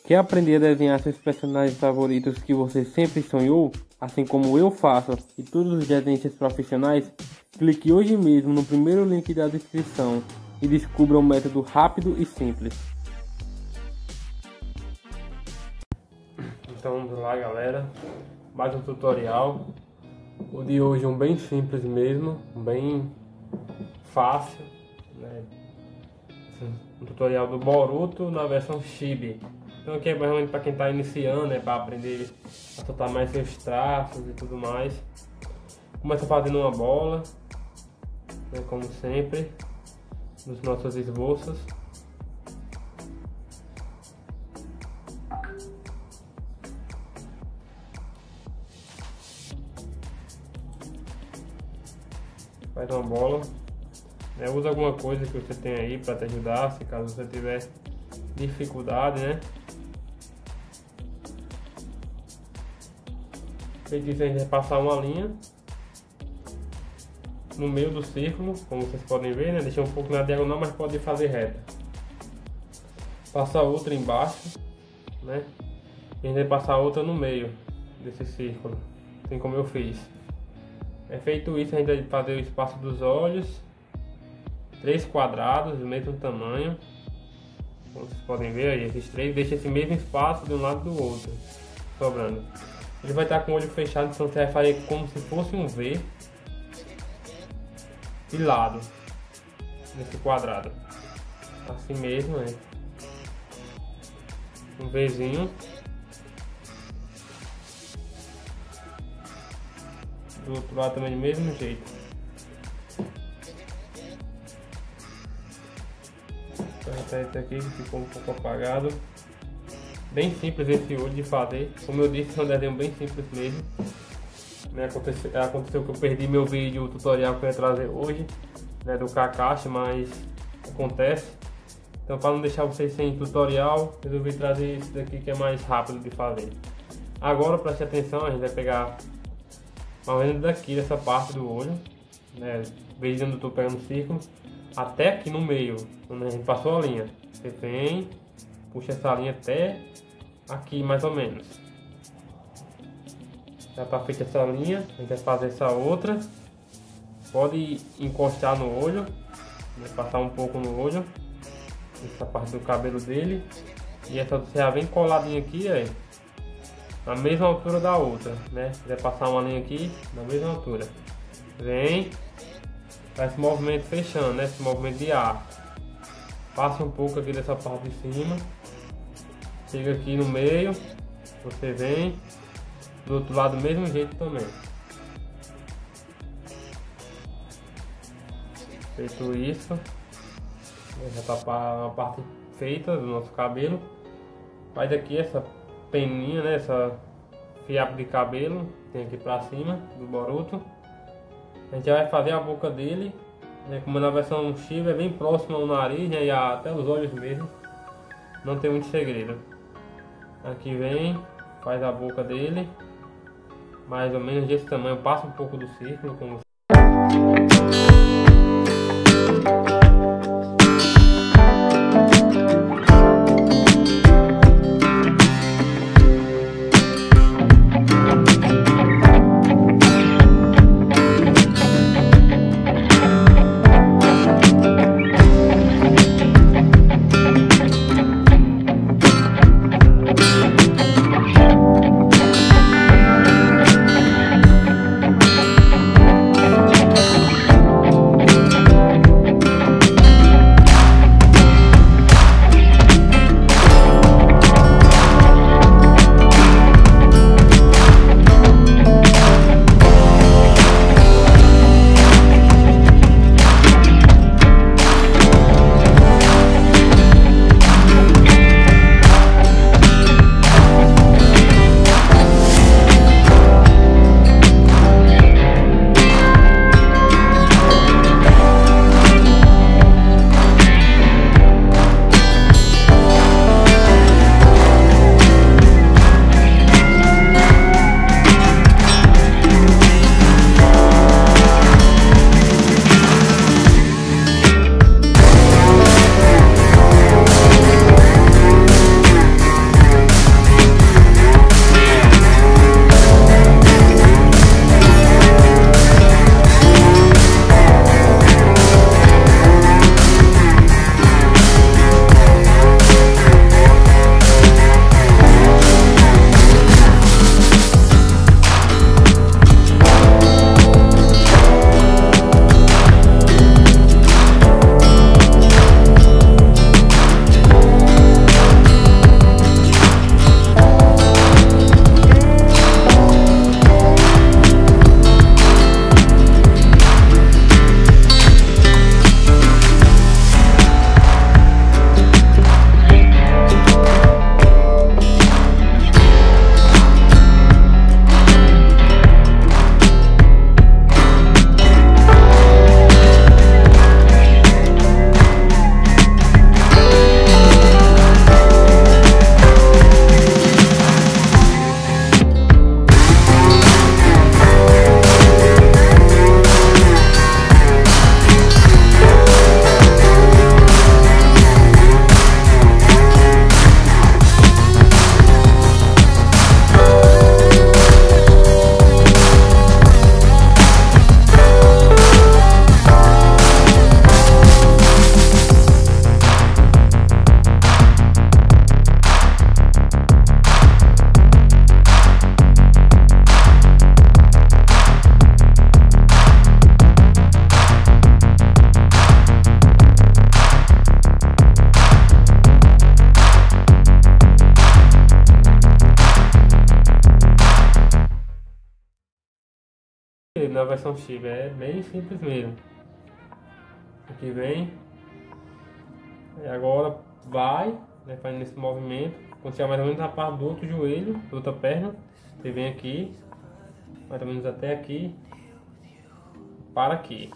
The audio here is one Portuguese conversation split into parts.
Quer aprender a desenhar seus personagens favoritos que você sempre sonhou? Assim como eu faço e todos os desenhistas profissionais? Clique hoje mesmo no primeiro link da descrição e descubra um método rápido e simples. Então vamos lá, galera, mais um tutorial. O de hoje é um bem simples mesmo, bem fácil, né? Um tutorial do Boruto na versão Chibi. Então aqui é realmente para quem está iniciando, né, para aprender a soltar mais seus traços e tudo mais. Começa fazendo uma bola, né, como sempre, nos nossos esboços. Faz uma bola, né, usa alguma coisa que você tem aí para te ajudar, se caso você tiver dificuldade, né? Feito isso, a gente vai passar uma linha no meio do círculo, como vocês podem ver, né? Deixa um pouco na diagonal, mas pode fazer reta. Passa outra embaixo, né? E a gente vai passar outra no meio desse círculo, assim como eu fiz. Feito isso, a gente vai fazer o espaço dos olhos, 3 quadrados do mesmo tamanho, como vocês podem ver aí, esses 3, deixa esse mesmo espaço de um lado do outro, sobrando. Ele vai estar com o olho fechado, então você vai fazer como se fosse um V de lado, nesse quadrado, assim mesmo, né? Um Vzinho. Do outro lado também do mesmo jeito. Vou apertar esse aqui que ficou um pouco apagado. Bem simples esse olho de fazer. Como eu disse, é um desenho bem simples mesmo. Aconteceu que eu perdi meu vídeo tutorial que eu ia trazer hoje, né, do Kakashi, mas acontece. Então, para não deixar vocês sem tutorial, resolvi trazer esse daqui que é mais rápido de fazer. Agora preste atenção, a gente vai pegar mais ou menos daqui, dessa parte do olho, né, desde onde eu estou pegando o círculo, até aqui no meio, onde a gente passou a linha. Você vem, puxa essa linha até aqui mais ou menos. Já está feita essa linha, a gente vai fazer essa outra. Pode encostar no olho, né, passar um pouco no olho, essa parte do cabelo dele. E essa você já vem coladinha aqui, aí, na mesma altura da outra, né? Vai passar uma linha aqui na mesma altura. Vem, faz esse movimento fechando, né? Esse movimento de ar. Passa um pouco aqui dessa parte de cima. Chega aqui no meio. Você vem do outro lado do mesmo jeito também. Feito isso, já tá a parte feita do nosso cabelo. Faz aqui essa peninha, né? Essa fiapo de cabelo tem aqui pra cima do Boruto. A gente já vai fazer a boca dele, né? Como na versão Chibi é bem próximo ao nariz, né? E até os olhos mesmo. Não tem muito segredo. Aqui vem, faz a boca dele, mais ou menos desse tamanho. Passa um pouco do círculo, como a versão chip. É bem simples mesmo. Aqui vem. E agora vai, né, fazendo esse movimento. Quando chegar mais ou menos na parte do outro joelho, da outra perna, você vem aqui, mais ou menos até aqui, para aqui.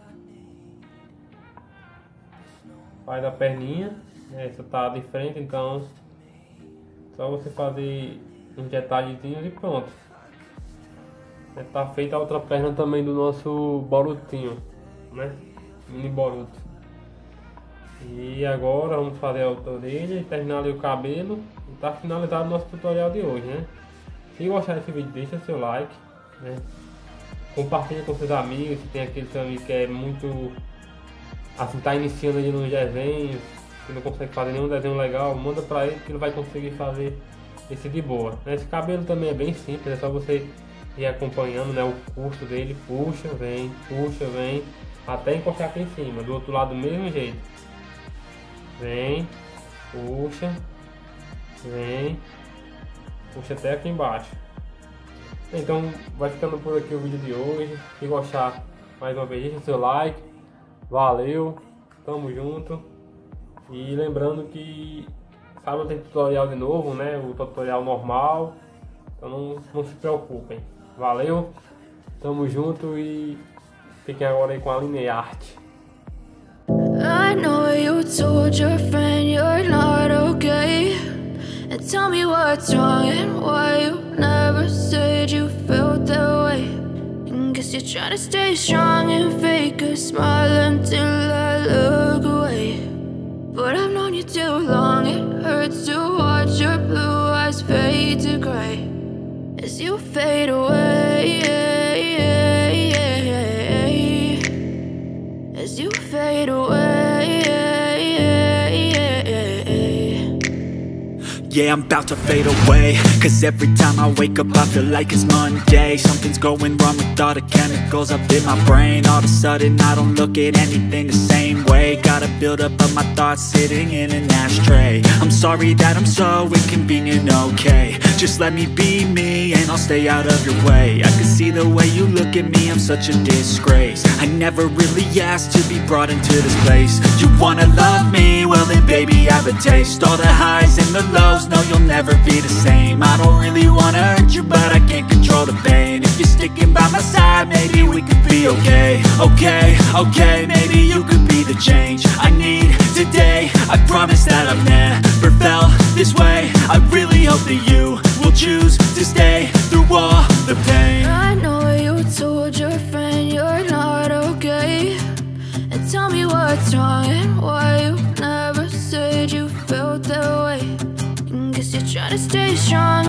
Faz a perninha, essa tá de frente, então só você fazer uns detalhezinhos e pronto. Tá feita a outra perna também do nosso Borutinho, né? Mini Boruto. E agora vamos fazer a outra orelha e terminar ali o cabelo. E tá finalizado o nosso tutorial de hoje, né? Se gostar desse vídeo, deixa seu like, né? Compartilha com seus amigos, se tem aquele seu amigo que é muito assim, tá iniciando ali nos desenhos, que não consegue fazer nenhum desenho legal, manda pra ele que ele vai conseguir fazer esse de boa. Esse cabelo também é bem simples, é só você ir acompanhando, né, o curso dele, puxa, vem, até encostar aqui em cima, do outro lado do mesmo jeito. Vem, puxa, vem, puxa até aqui embaixo. Então vai ficando por aqui o vídeo de hoje. Se gostar, mais uma vez, deixa seu like. Valeu, tamo junto. E lembrando que sábado tem tutorial de novo, né? O tutorial normal. Então não se preocupem. Valeu, tamo junto e fiquem agora aí com a Lineart. I know you told your friend you're not okay, and tell me what's wrong and why you never said you felt that way. And guess you're trying to stay strong and fake a smile until I look away. But I've known you too long, it hurts to watch your blue eyes fade to gray as you fade away, as you fade away. Yeah, I'm about to fade away, cause every time I wake up I feel like it's Monday. Something's going wrong with all the chemicals up in my brain. All of a sudden I don't look at anything the same way. Got a buildup of my thoughts sitting in an ashtray. I'm sorry that I'm so inconvenient, okay. Just let me be me and I'll stay out of your way. I can see the way you look at me, I'm such a disgrace. I never really asked to be brought into this place. You wanna love me? Well then baby have a taste. All the highs and the lows, no, you'll never be the same. I don't really wanna hurt you, but I can't control the pain. If you're sticking by my side, maybe we could be okay. Okay, maybe you could be the change I need today. I promise that I've never felt this way. I really hope that you will choose to stay through all the pain. I know you told your friend you're not okay, and tell me what's wrong and why you never said you felt that way. Guess you're trying to stay strong